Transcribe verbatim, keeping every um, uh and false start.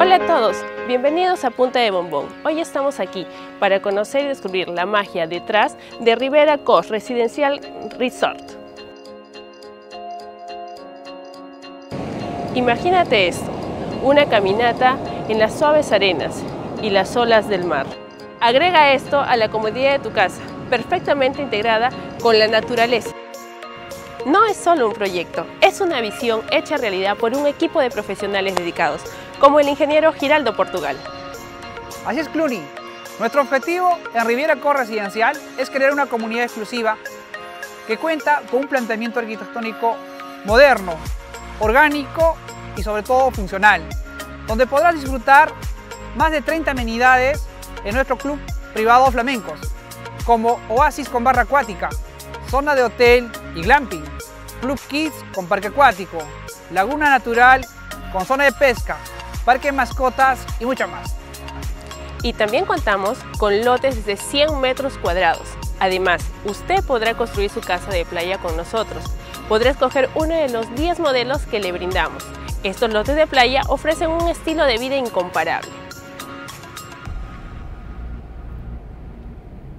Hola a todos, bienvenidos a Punta de Bombón. Hoy estamos aquí para conocer y descubrir la magia detrás de Rivera Coast Residencial Resort. Imagínate esto, una caminata en las suaves arenas y las olas del mar. Agrega esto a la comodidad de tu casa, perfectamente integrada con la naturaleza. No es solo un proyecto, es una visión hecha realidad por un equipo de profesionales dedicados, como el ingeniero Giraldo Portugal. Así es, Cluny. Nuestro objetivo en Rivera Coast Residencial es crear una comunidad exclusiva que cuenta con un planteamiento arquitectónico moderno, orgánico y sobre todo funcional, donde podrás disfrutar más de treinta amenidades en nuestro club privado flamencos, como oasis con barra acuática, zona de hotel y glamping, club kids con parque acuático, laguna natural con zona de pesca, parque de mascotas y mucho más. Y también contamos con lotes de cien metros cuadrados. Además, usted podrá construir su casa de playa con nosotros. Podrá escoger uno de los diez modelos que le brindamos. Estos lotes de playa ofrecen un estilo de vida incomparable.